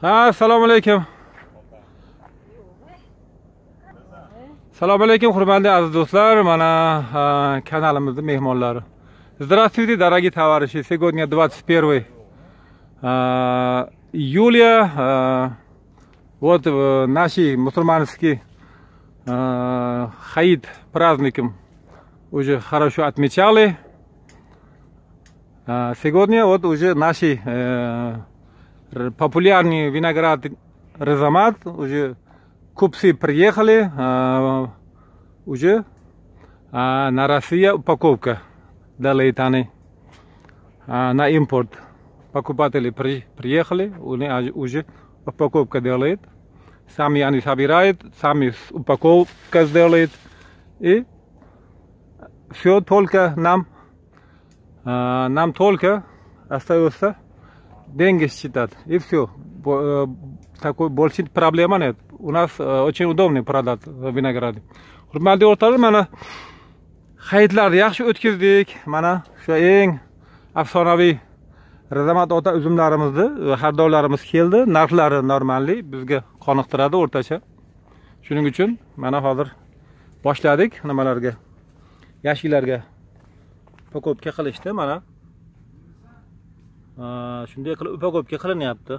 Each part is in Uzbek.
Assalomu alaykum. Assalomu alaykum, hurmatli aziz do'stlar. Mana kanalimizning mehmonlari. Здравствуйте, дорогие товарищи. Сегодня 21 июля. Вот наши мусульманские Хаид праздником уже хорошо отмечали. Сегодня вот уже наши популярные виноград Резамат уже купцы приехали, уже на Россию упаковка делает они на импорт. Покупатели приехали, уже упаковка делает. Сами они собирают, сами упаковка сделают. И все только нам только остается деньги считать. И все. Такой больше проблема нет. У нас очень удобно продать виноград. Hurmatli o'rtoqlar, mana hayitlarni yaxshi o'tkazdik. Mana shu eng afsonaviy Razamat ota uzumlarimizni xaridorlarimiz keldi. Narxlari normalli, bizga qoniqtiradi o'rtacha. Shuning uchun mana hozir boshladik nimalarga, yashiklarga pakopka qilishdi. Mana shunday qilib pakopka qilinyapti.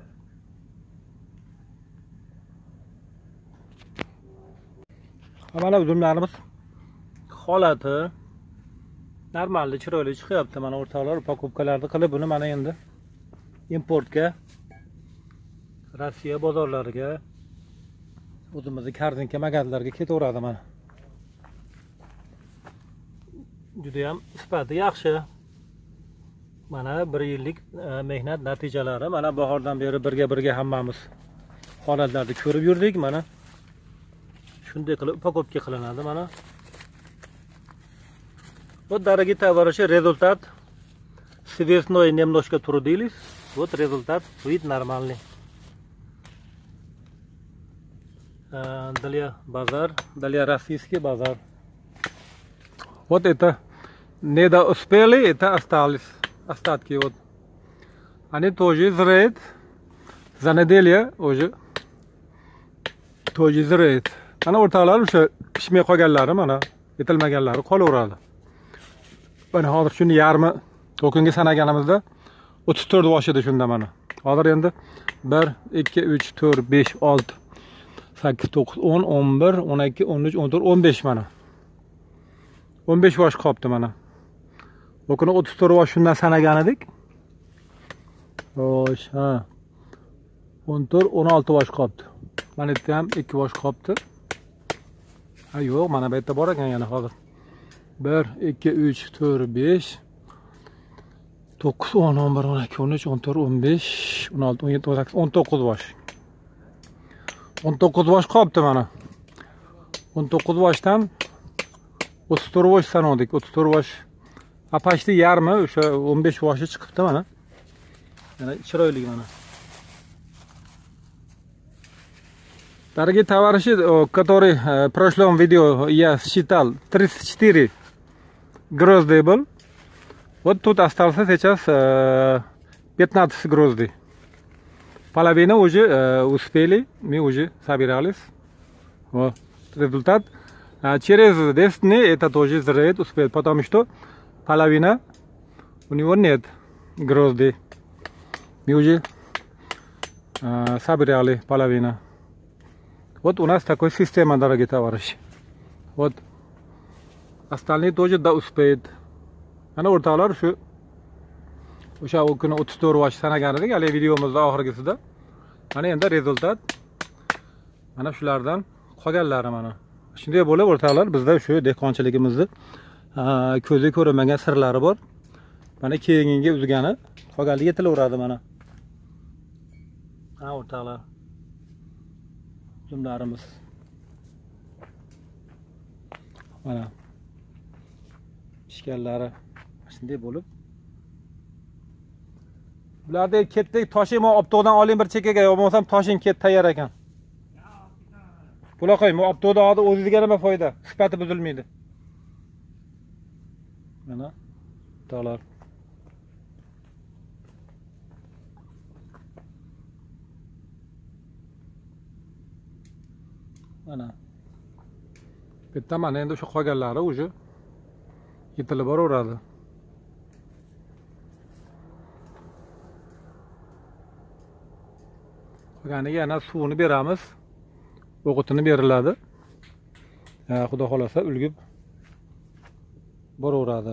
Mana uzumlarimiz holati normalli, chiroyli chiqyapti. Mana o'rtoqlar pakopkalarni qilib buni mana endi importga, Rossiya bozorlariga, o'zimizning Karzinka magazlarga ketaveradi. Mana juda ham sifati yaxshi. Mana 1 yillik mehnat natijalari. Mana bahordan beri birga hammamiz holatlarni ko'rib yurdik. Mana shunday qilib упаковка qilinadi. Mana вот, дорогие товарищи, результат с весной немножко трудились. Вот результат, вид нормальный. Далее базар, далее российский базар. Вот это недоуспели, это остались остатки. Вот они тоже зреют. За неделю уже тоже зреют. Mana o'rtoqlar o'sha pishmay qolganlari, mana yetilmaganlari qolaveradi. Mana hozir shuni yarmi to'kinga sanaganimizda 34 bosh edi shunda mana. Hozir endi 1 2 3 4 5 6 8 9 10 11 12 13 14 15 mana. 15 bosh qolibdi mana. Bu kuni 34 bosh shundan sanagan edik. Xo'sh, 14 16 bosh qolibdi. Mana bu ham 2 bosh qolibdi. Yo'q, mana bu yerda bor ekan yana hozir. 1 2 3 4 5 9 10 11 12 13 14 15 16 17 18 19 bosh. 19 bosh qolibdi mana. 19 boshdan 34 bosh sanodik. 34 bosh apashdi yarmi o'sha 15 boshi chiqibdi mana. Yana chiroyli mana. Дорогие товарищи, который в прошлом видео я считал 34 грозди был, вот тут остался сейчас 15 грозди. Половина уже успели, мы уже собирались. Вот результат. Через 10 дней это тоже зреет, успеет, потому что половина у него нет грозди. Мы уже собирали половину. Вот у нас такой система, дорогие товарищи. Вот остальные тоже да успеют. Ana o'rtoqlar shu o'sha kuni 34 bosh sanagan edik, hali videomizning oxirgisida. Mana endi rezultat mana shulardan qolganlari mana. Shunday bo'lib o'rtoqlar, bizda shu dehqonchiligimizning ko'zga ko'rinmagan sirlari bor. Mana keyingi uzgani qolganligi yetilaveradi mana. Ha o'rtoqlar. Uzumlarimiz. Mana pishganlari shunday bo'lib. Bularda ketdik, toshing optodan oling bir chekkaga, yo'qmasam toshing ket tayyor ekan. Buloqay, optoda hozir o'zingizga nima foyda? Sifati buzilmaydi. Mana tog'lar. mana bu yerda mana endi o'sha qolganlari уже yetilib boraveradi. Qolganiga yana suvini beramiz, o'g'itini beriladi. Xudo xolasa ulgib boraveradi.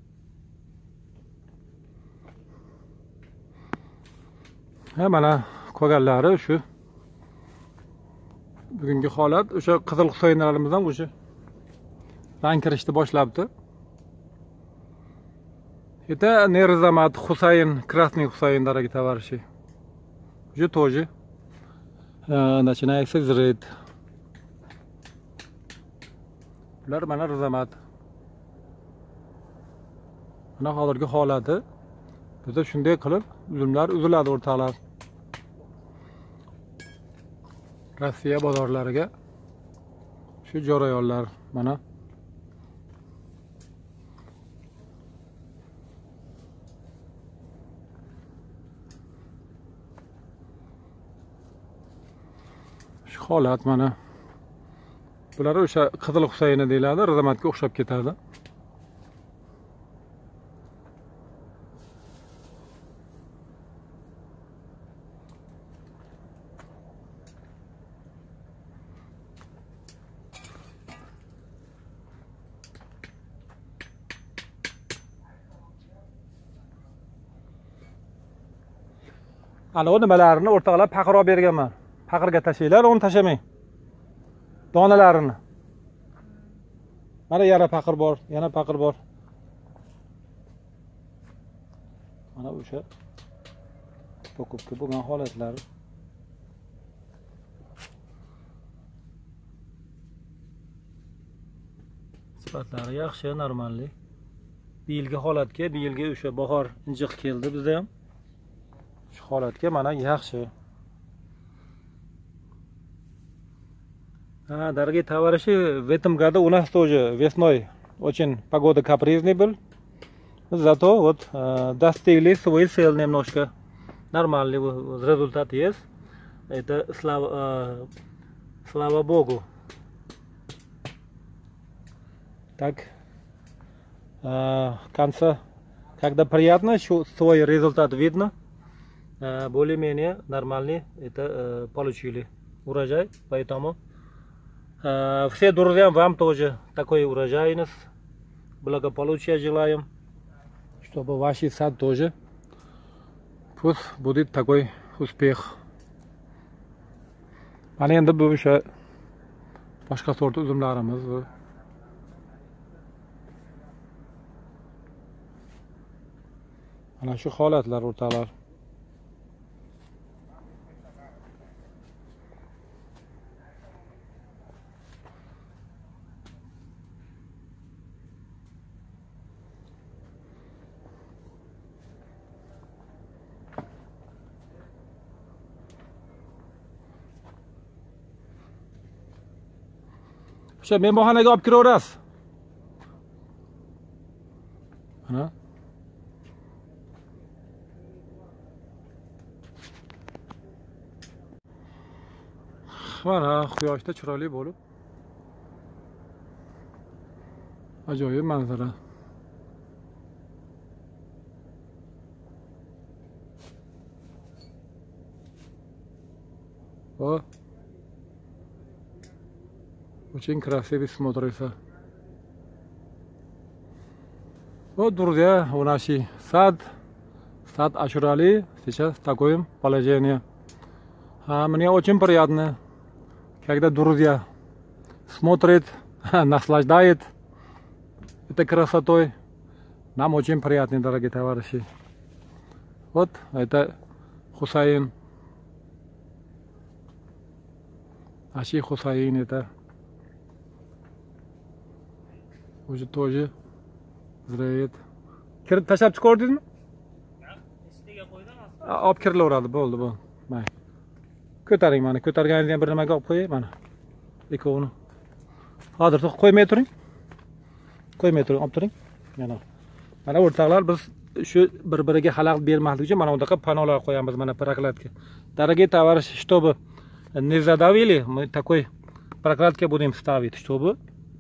Mana qolganlari shu bugungi holat. O'sha qizil husaynlarimiz ham o'sha rang kirishni boshlabdi. Это Нерзамат Хусайн, красный Хусайн, дорогие товарищи. Уже тоже начинается зреть. Bular mana Rizamat. Mana hozirgi holati. Bizda shunday qilib uzumlar uziladi o'rtalar. Rossiya bozorlariga shu jarayonlar mana. Shu holat mana. Bular o'sha qizil Husayni deyiladi, Rizamatga o'xshab ketadi. Ana o nimalarini o'rtoqlar paqir olib berganman. Paqirga tashlaylar, uni tashamang. Donalarini. Mana yana paqir bor, yana paqir bor. Mana o'sha to'kibga bo'lgan holatlari. Sifatlari yaxshi, normalli. Bu yilgi holatga, bu yilgi o'sha bahor injiq keldi bizda ham. Shu holatga mana yaxshi. Дорогие товарищи, в этом году у нас тоже весной очень погода капризный был. Зато вот достигли свой цель немножко. Нормальный результат есть. Это слава Богу. Так, в конце, когда приятно, свой результат видно, более-менее нормальный это получили урожай, поэтому все друзьям вам тоже такой урожайность, благополучия желаем, чтобы ваш сад тоже пусть будет такой успех. Mana endi bu o'sha boshqa sort uzumlarimiz. Mana shu holatlar o'rtalar. O'sha mehmonxonaga olib kiraverasiz. Mana. Mana quyoshda chiroyli bo'lib. Ajoyib manzara. O. Очень красиво смотрится. Вот, друзья, у нас сад Ашурали сейчас в таком положении. Мне очень приятно, когда друзья смотрят, наслаждают этой красотой. Нам очень приятно, дорогие товарищи. Вот это Хусайн. Аши Хусайн это. Уже тоже зреет. Tashlab chiqardingizmi? Istiga qo'ydim. Olib kirilaveradi, bo'ldi, bu. Mana. Ko'taring mana, ko'targaningizni ham bir nimaga olib qo'yay mana. Ikkovini. Hozir qo'ymay turing. Qo'ymay turing, olib turing. Mana o'rtoqlar, biz shu bir-biriga xalaqit bermaslik uchun mana bunaqa panolar qo'yamiz mana prokladka. Дорогие товарищи, чтобы не задавили, мы такой прокладки будем ставить, чтобы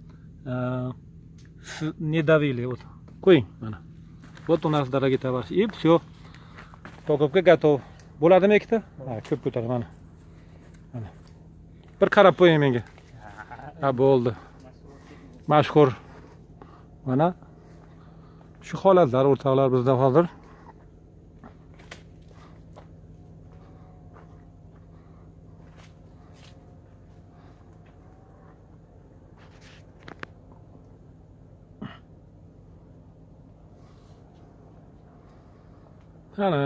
не давили. Вот. Qo'ying mana. Вот у нас, дорогие товарищи, и все. Покупка готов. Bo'ladimi ikkita? Ha, ko'p ko'tar mana. Mana. Bir qarab qo'ying menga. Ha, bo'ldi. Mashhur. Mana shu holatlar o'rtoqlar bizda hozir. Ana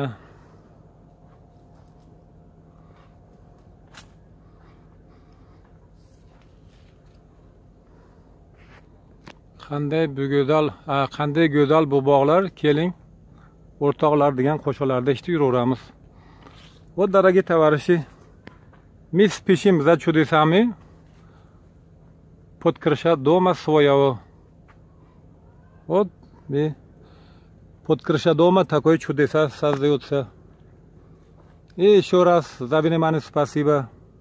qanday go'zal bu bog'lar, keling o'rtoqlar degan qo'shiqlarda eshitib yuraveramiz. Вот, дорогие товарищи, мы спешим за чудесами под крыша дома своего. Вот, мы под крыша дома такое чудеса создается. И еще раз за внимание спасибо.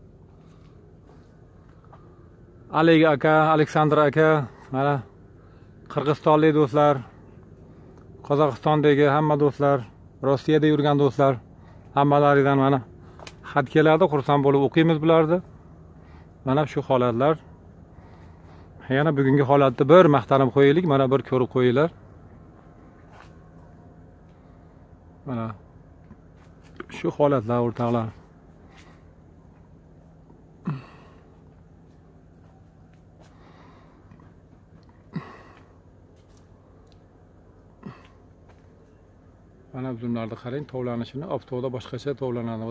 Олег aka, Aleksandr aka, mana Qirg'izistonlik do'stlar, Qozog'istondagi hamma do'stlar, Rossiyada yurgan do'stlar, hammalaridan mana xat keladi, xursand bo'lib o'qiymiz bularni. Mana shu holatlar. Yana bugungi holatni bir maqtanib qo'yaylik, mana bir ko'rib qo'yinglar. Mana shu holatlar o'rtoqlar. Mana uzumlarni qarang, tovlanishini, oftoda boshqacha tovlanadi.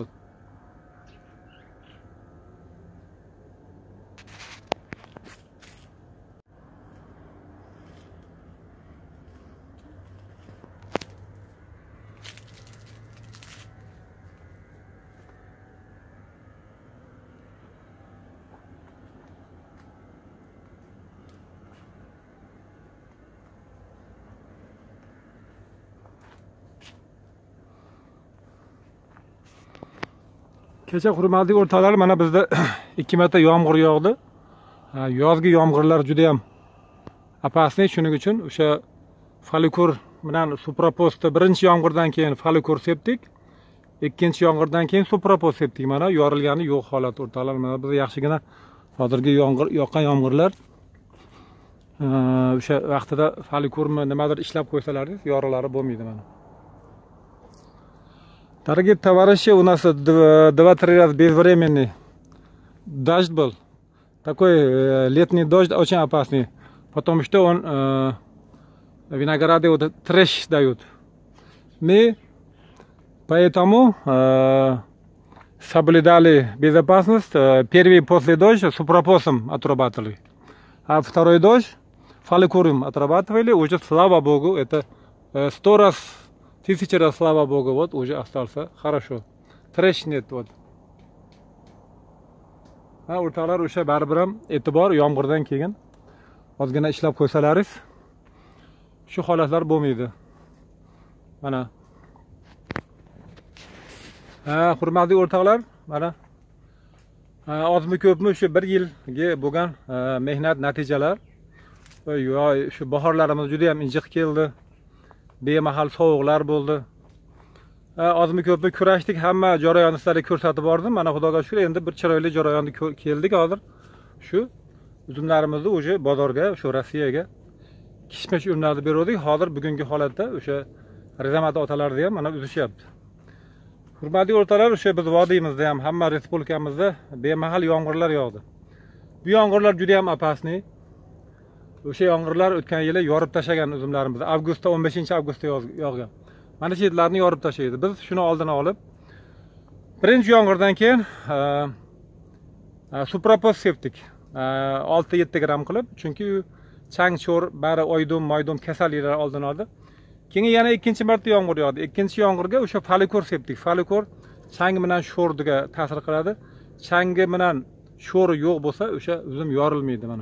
Kecha hurmatli o'rtoqlar, mana bizda 2 marta yomg'ir yog'di. Yozgi yomg'irlar juda ham opasniy, shuning uchun o'sha folikur bilan supraposta birinchi yomg'irdan keyin folikur sepdik, ikkinchi yomg'irdan keyin suprapost sepdik. Mana yorilgani yo'q holat o'rtoqlar. Mana biz yaxshigina hozirgi yoqqan yomg'irlar o'sha vaqtida folikurmi nimadir ishlab qo'ysalardingiz, yorilari bo'lmaydi mana. Дорогие товарищи, у нас 2-3 раза безвременный дождь был. Такой летний дождь очень опасный. Потому что он винограды вот трещ дают. Мы поэтому соблюдали безопасность. Первый после дождя супропосом отрабатывали. А второй дождь фоликуром отрабатывали. Уже, слава Богу, это 100 раз, 1000 раз, слава Богу, вот уже остался хорошо. Трещ нет, вот. O'rtoqlar, o'sha baribir ham e'tibor, yomg'irdan keyin ozgina ishlab qo'ysalaringiz shu holatlar bo'lmaydi. Mana. Hurmatli o'rtoqlar, mana ozmi ko'pmi shu 1 yilga bo'lgan mehnat natijalar. Shu bahorlarimiz juda ham injiq keldi. Bemahal sovuqlar bo'ldi. Ozmi ko'pmi kurashdik, hamma jarayonni sizlarga ko'rsatib bordim. Mana Xudoga shukr, endi bir chiroyli jarayonni keldik hozir. Shu uzumlarimizni o'sha bozorga, shu Rossiyaga kishmish uzumlarni berdik. Hozir bugungi holatda o'sha Rezamat otalarni ham mana uzishyapti. Hurmatli o'rtoqlar, o'sha biz vodiymizda ham, hamma respublikamizda bemahal yomg'irlar yog'di. Bu yomg'irlar juda ham opasniy. O'sha yomg'irlar o'tgan yili yorib tashlagan uzumlarimizni, avgustda 15-avgustda yog'gan. Mana shu yerlarni yorib tashlaydi. Biz shuni oldini olib, birinchi yomg'irdan keyin suprapost sepdik. 6-7 gram qilib, chunki chang cho'r, bari oydum kasalliklar oldini oldi. Keyin yana ikkinchi marta yomg'ir yog'di. Ikkinchi yomg'irga o'sha folikur sepdik. Folikur chang bilan sho'rdiga ta'sir qiladi. Changi bilan sho'ri yo'q bo'lsa, o'sha uzum yorilmaydi mana.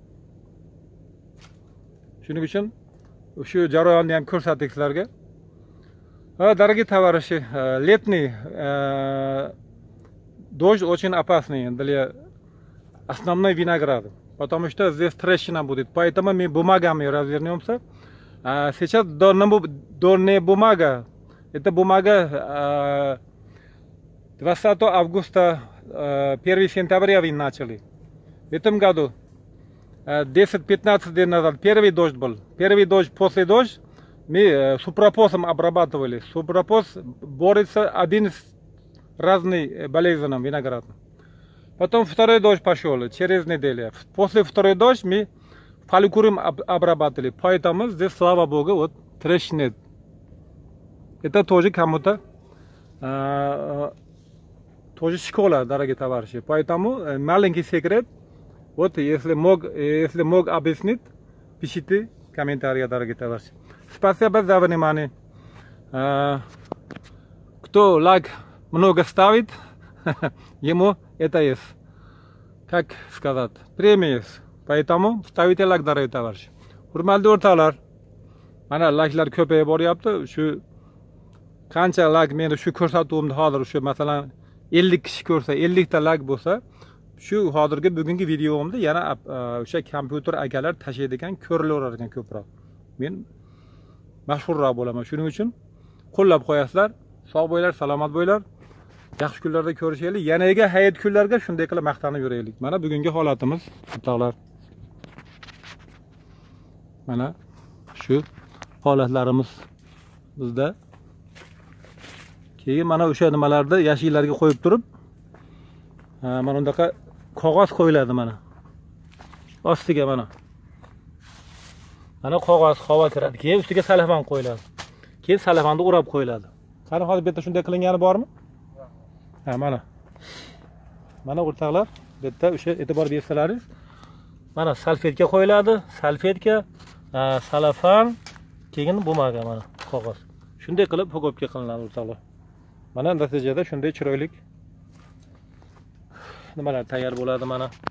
Shuning uchun shu jarayonni ham ko'rsatdik sizlarga. Дорогие товарищи, летний дождь очень опасный для основной виноград. Потому что здесь трещина будет. Поэтому мы бумагами развернемся. Сейчас донная бумага. Это бумага 20 августа, 1 сентября вы начали. В этом году 10-15 дней назад первый дождь был. Первый дождь, после дождя мы супропосом обрабатывали. Супропос борется один с разными болезнями винограда. Потом второй дождь пошел через неделю. После второй дождь мы фоликулом обрабатывали. Поэтому здесь, слава Богу, вот трещин нет. Это тоже кому-то тоже школа, дорогие товарищи. Поэтому маленький секрет. Вот если мог объяснить, пишите комментарии, дорогие товарищи. Спасибо за внимание. Кто лайк много ставит, ему это есть. Как сказать, премия есть. Поэтому ставите лайк, дорогие товарищи. Hurmatli o'rtoqlar, mana layklar ko'payib boryapti. Shu qancha layk meni shu ko'rsatuvimda hozir shu masalan 50 kishi ko'rsa, 50 ta layk bo'lsa, shu hozirgi bugungi videomda yana o'sha kompyuter akalar tashlaydigan ko'rilaverar ekan ko'proq. Men mashhurroq bo'laman. Shuning uchun qo'llab qo'yasizlar. Sog' bo'linglar, salomat bo'linglar. Yaxshi kunlarda ko'rishaylik. Yanagi hayit kunlarga shunday qilib maqtanib yuraylik. Mana bugungi holatimiz, o'rtoqlar. Mana shu holatlarimiz bizda. Keyin mana o'sha nimalarda yashiklarga qo'yib turib, mana bundaqa qog'oz qo'yiladi mana. Ostiga mana. Mana qog'oz havo kiradi. Keyin ustiga salafan qo'yiladi. Keyin salafonni o'rab qo'yiladi. Qani hozir bu yerda shunday qilingani bormi? Ha, mana. Mana o'rtoqlar, bu yerda o'sha e'tibor bersalaringiz, mana salfetka qo'yiladi. Salfetka, salafan, keyin bumaga mana qog'oz. Shunday qilib pokopka qilinadi o'rtoqlar. Mana natijada shunday chiroyli nimalar tayyor bo'ladi mana.